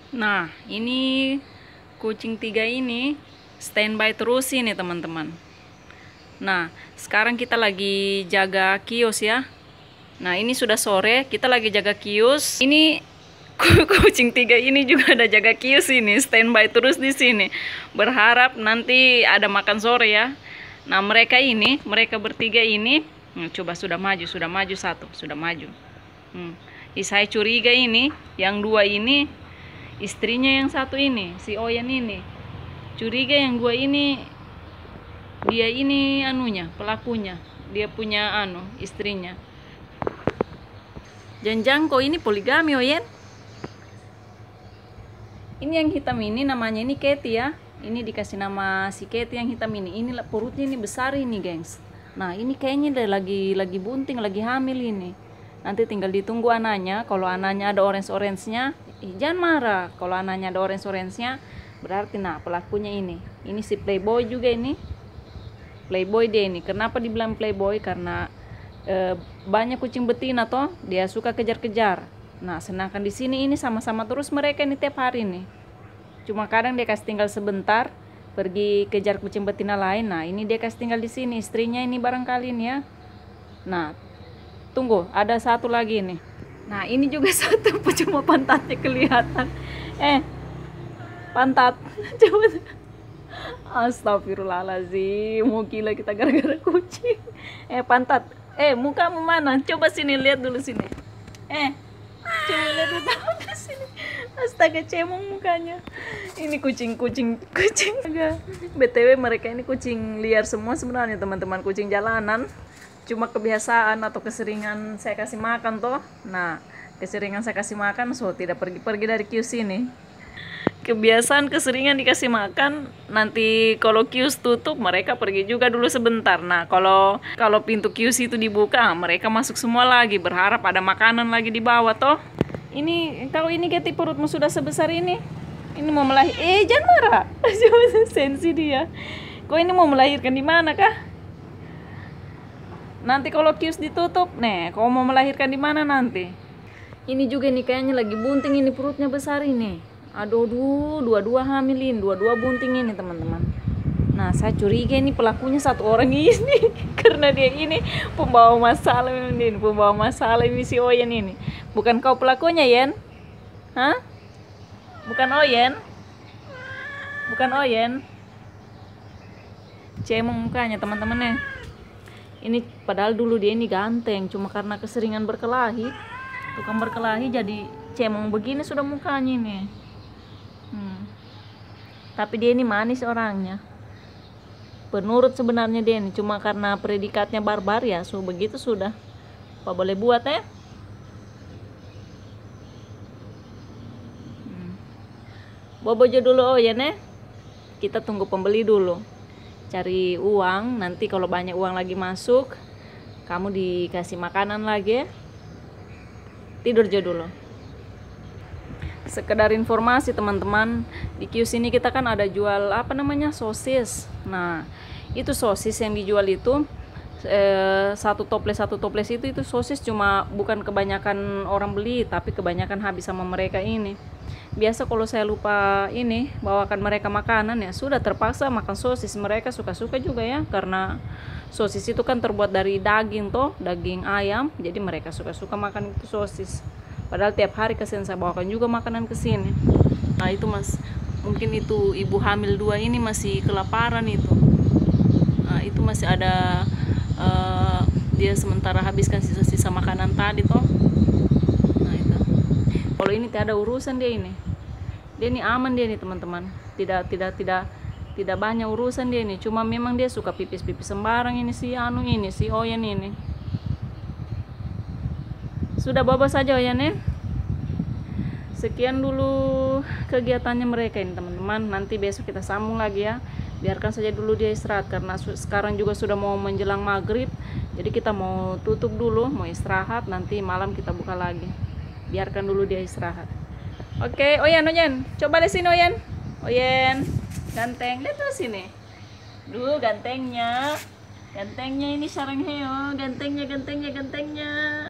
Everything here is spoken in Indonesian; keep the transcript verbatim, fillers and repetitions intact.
Nah, ini kucing tiga ini standby terus ini teman-teman. Nah, sekarang kita lagi jaga kios ya. Nah, ini sudah sore, kita lagi jaga kios. Ini kucing tiga ini juga ada jaga kios ini, standby terus di sini. Berharap nanti ada makan sore ya. Nah, mereka ini, mereka bertiga ini, hmm, coba sudah maju, sudah maju satu, sudah maju. Hmm. Saya curiga ini, yang dua ini istrinya yang satu ini, si Oyen ini. Curiga yang dua ini dia ini anunya, pelakunya. Dia punya anu, istrinya. Janjang kok ini poligami Oyen? Ini yang hitam ini namanya ini Katy ya. Ini dikasih nama si Katy yang hitam ini. Ini perutnya ini besar ini, gengs. Nah, ini kayaknya dia lagi lagi bunting, lagi hamil ini. Nanti tinggal ditunggu anaknya. Kalau anaknya ada orange-orange-nya, eh, jangan marah. Kalau anaknya ada orange-orange-nya, berarti nah pelakunya ini. Ini si playboy juga ini. Playboy dia ini. Kenapa dibilang playboy? Karena e, banyak kucing betina toh, dia suka kejar-kejar. Nah, sedangkan di sini ini sama-sama terus mereka ini tiap hari nih. Cuma kadang dia kasih tinggal sebentar, pergi kejar kucing betina lain. Nah, ini dia kasih tinggal di sini. Istrinya ini barangkali nih ya. Nah, tunggu, ada satu lagi nih. Nah, ini juga satu, cuma pantatnya kelihatan. Eh, pantat. Coba. Astagfirullahaladzim, mau gila kita gara-gara kucing. Eh, pantat. Eh, mukamu mana? Coba sini, lihat dulu sini. Eh, coba lihat dulu sini. Astaga, cemong mukanya. Ini kucing-kucing kucing. B T W mereka ini kucing liar semua sebenarnya teman-teman, kucing jalanan. Cuma kebiasaan atau keseringan saya kasih makan toh. Nah, keseringan saya kasih makan, so tidak pergi-pergi dari kios ini. Kebiasaan keseringan dikasih makan, nanti kalau kios tutup mereka pergi juga dulu sebentar. Nah, kalau kalau pintu kios itu dibuka, mereka masuk semua lagi, berharap ada makanan lagi di bawah toh. Ini kalau ini Katy perutmu sudah sebesar ini. Ini mau melahirkan. Eh, jangan marah. Sensi dia. Kok ini mau melahirkan di mana kah? Nanti kalau kios ditutup, nih, kau mau melahirkan di mana nanti? Ini juga nih kayaknya lagi bunting ini, perutnya besar ini. Aduh, aduh, dua-dua hamilin, dua-dua bunting ini teman-teman. Nah, saya curiga ini pelakunya satu orang ini karena dia ini pembawa masalah ini, pembawa masalah ini si Oyen ini. Bukan kau pelakunya, Yen? Hah? Bukan Oyen? Bukan Oyen? Cemong mukanya teman-teman ya. Ini padahal dulu dia ini ganteng, cuma karena keseringan berkelahi, tukang berkelahi jadi cemong begini sudah mukanya ini. Hmm. Tapi dia ini manis orangnya. Penurut sebenarnya dia ini, cuma karena predikatnya barbar ya, so begitu sudah. Apa boleh buat ya? Hmm. Bobojo dulu oh ya nih. Kita tunggu pembeli dulu. Cari uang, nanti kalau banyak uang lagi masuk, kamu dikasih makanan lagi ya. Tidur aja dulu. Sekedar informasi teman-teman, di kios ini kita kan ada jual apa namanya sosis. Nah, itu sosis yang dijual itu eh, satu toples satu toples itu itu sosis cuma bukan kebanyakan orang beli, tapi kebanyakan habis sama mereka ini. Biasa kalau saya lupa ini bawakan mereka makanan ya sudah terpaksa makan sosis. Mereka suka-suka juga ya, karena sosis itu kan terbuat dari daging toh, daging ayam. Jadi mereka suka-suka makan itu sosis. Padahal tiap hari kasihan saya bawakan juga makanan ke sini. Nah, itu Mas, mungkin itu ibu hamil dua ini masih kelaparan itu. Nah, itu masih ada uh, dia sementara habiskan sisa-sisa makanan tadi toh. Nah, itu. Kalau ini tidak ada urusan dia ini. Dia ini aman dia nih teman-teman. Tidak tidak tidak tidak banyak urusan dia ini. Cuma memang dia suka pipis-pipis sembarang ini si anu ini si Oyen ini. Sudah bawa saja Oyen ya. Sekian dulu kegiatannya mereka ini teman-teman. Nanti besok kita sambung lagi ya. Biarkan saja dulu dia istirahat karena sekarang juga sudah mau menjelang maghrib. Jadi kita mau tutup dulu, mau istirahat. Nanti malam kita buka lagi. Biarkan dulu dia istirahat. Oke, Oyen, Oyen, coba lihat sini Oyen. Oyen, ganteng, lihat tuh sini. Duh, gantengnya, gantengnya ini sarang heo, gantengnya, gantengnya, gantengnya.